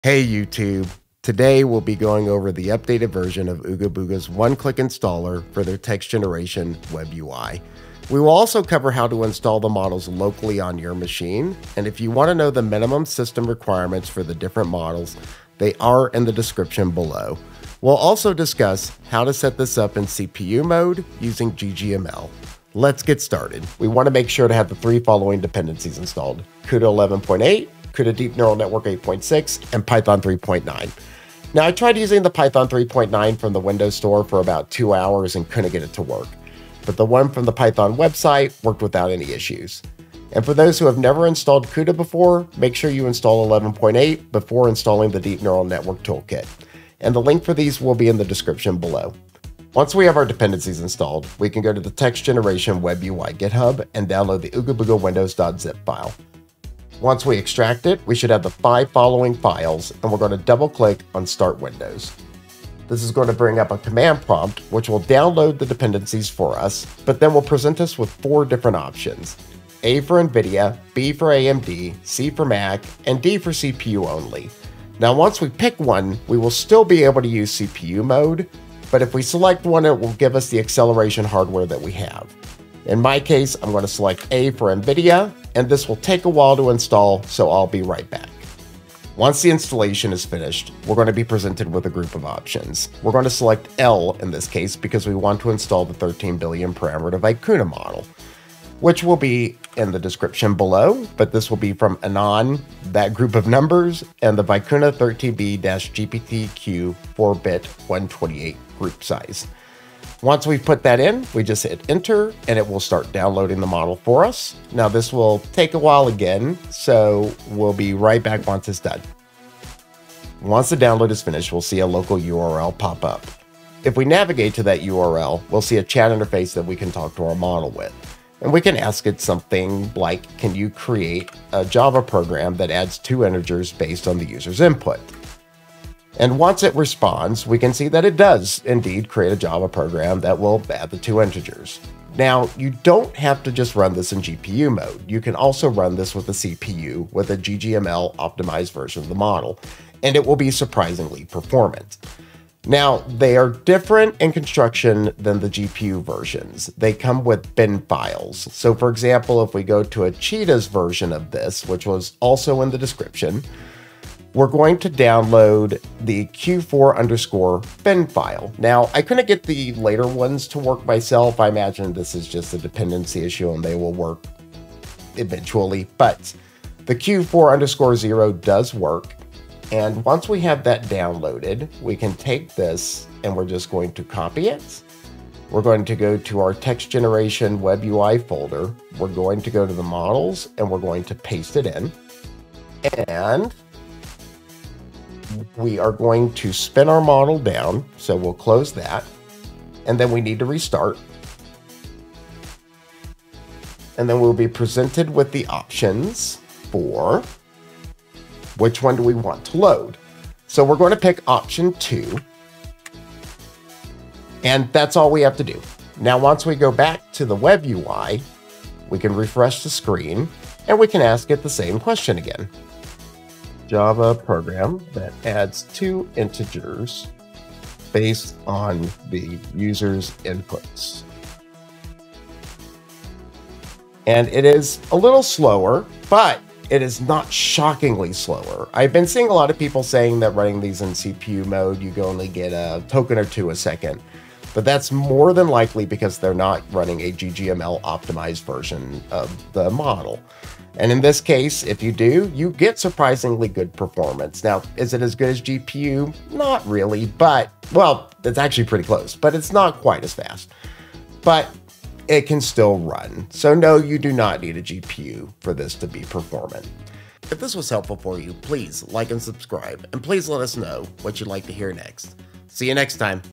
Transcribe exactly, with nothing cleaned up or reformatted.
Hey YouTube, today we'll be going over the updated version of Oobabooga's one-click installer for their text generation web U I. We will also cover how to install the models locally on your machine, and if you want to know the minimum system requirements for the different models, they are in the description below. We'll also discuss how to set this up in C P U mode using G G M L. Let's get started. We want to make sure to have the three following dependencies installed: CUDA eleven point eight, CUDA Deep Neural Network eight point six, and Python three point nine. Now, I tried using the Python three point nine from the Windows Store for about two hours and couldn't get it to work, but the one from the Python website worked without any issues. And for those who have never installed CUDA before, make sure you install eleven point eight before installing the Deep Neural Network Toolkit, and the link for these will be in the description below. Once we have our dependencies installed, we can go to the text generation web U I GitHub and download the Oobabooga windows.zip file. Once we extract it, we should have the five following files, and we're going to double click on Start Windows. This is going to bring up a command prompt, which will download the dependencies for us, but then will present us with four different options: A for NVIDIA, B for A M D, C for Mac, and D for C P U only. Now, once we pick one, we will still be able to use C P U mode, but if we select one, it will give us the acceleration hardware that we have. In my case, I'm going to select A for NVIDIA, and this will take a while to install, so I'll be right back. Once the installation is finished, we're going to be presented with a group of options. We're going to select L in this case because we want to install the thirteen billion parameter Vicuna model, which will be in the description below, but this will be from Anon, that group of numbers, and the Vicuna thirteen B G P T Q four bit one twenty-eight group size. Once we've put that in, we just hit enter and it will start downloading the model for us. Now this will take a while again, so we'll be right back once it's done. Once the download is finished, we'll see a local U R L pop up. If we navigate to that U R L, we'll see a chat interface that we can talk to our model with. And we can ask it something like, can you create a Java program that adds two integers based on the user's input? And once it responds, we can see that it does indeed create a Java program that will add the two integers. Now, you don't have to just run this in G P U mode. You can also run this with a C P U with a G G M L optimized version of the model, and it will be surprisingly performant. Now, they are different in construction than the G P U versions. They come with bin files. So for example, if we go to a Cheetah's version of this, which was also in the description, we're going to download the Q four underscore bin file. Now, I couldn't get the later ones to work myself. I imagine this is just a dependency issue and they will work eventually, but the Q four underscore zero does work. And once we have that downloaded, we can take this and we're just going to copy it. We're going to go to our text generation web U I folder. We're going to go to the models and we're going to paste it in. And we are going to spin our model down, so we'll close that, and then we need to restart. And then we'll be presented with the options for which one do we want to load. So we're going to pick option two, and that's all we have to do. Now, once we go back to the web U I, we can refresh the screen, and we can ask it the same question again. Java program that adds two integers based on the user's inputs. And it is a little slower, but it is not shockingly slower. I've been seeing a lot of people saying that running these in C P U mode, you can only get a token or two a second. But that's more than likely because they're not running a G G M L optimized version of the model. And in this case, if you do, you get surprisingly good performance. Now, is it as good as G P U? Not really, but, well, it's actually pretty close, but it's not quite as fast. But it can still run. So no, you do not need a G P U for this to be performant. If this was helpful for you, please like and subscribe, and please let us know what you'd like to hear next. See you next time.